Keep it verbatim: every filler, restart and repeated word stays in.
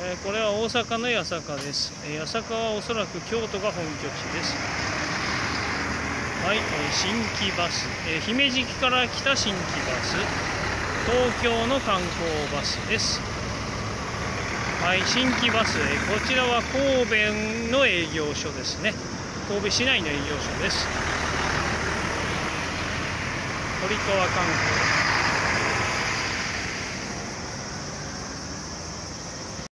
えー、これは大阪の八坂です。えー、八坂はおそらく京都が本拠地です。はい、えー、新規バス、えー、姫路から来た新規バス、東京の観光バスです。はい、新規バス、えー、こちらは神戸の営業所ですね。神戸市内の営業所です。堀川観光。